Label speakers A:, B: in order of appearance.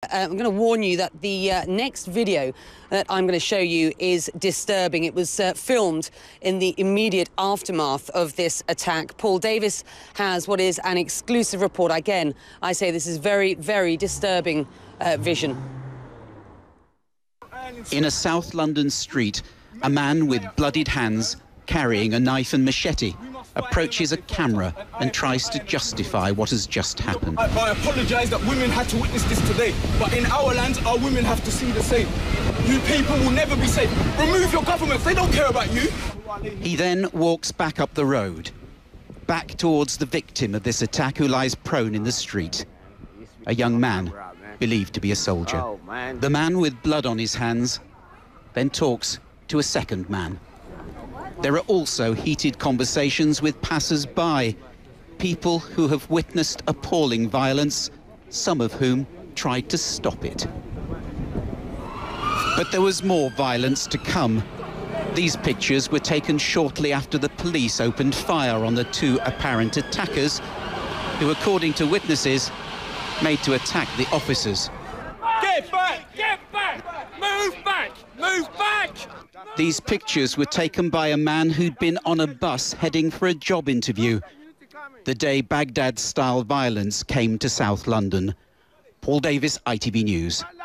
A: I'm going to warn you that the next video that I'm going to show you is disturbing. It was filmed in the immediate aftermath of this attack. Paul Davis has what is an exclusive report. Again, I say this is very, very disturbing vision.
B: In a South London street, a man with bloodied hands, carrying a knife and machete, approaches a camera and tries to justify what has just happened.
C: I apologise that women had to witness this today, but in our land, our women have to see the same. You people will never be safe. Remove your governments, they don't care about you.
B: He then walks back up the road, back towards the victim of this attack who lies prone in the street, a young man believed to be a soldier. The man with blood on his hands then talks to a second man. There are also heated conversations with passers-by, people who have witnessed appalling violence, some of whom tried to stop it. But there was more violence to come. These pictures were taken shortly after the police opened fire on the two apparent attackers, who, according to witnesses, made to attack the officers.
C: Get back! Get back! Move back! Move back!
B: These pictures were taken by a man who'd been on a bus heading for a job interview the day Baghdad-style violence came to South London. Paul Davis, ITV News.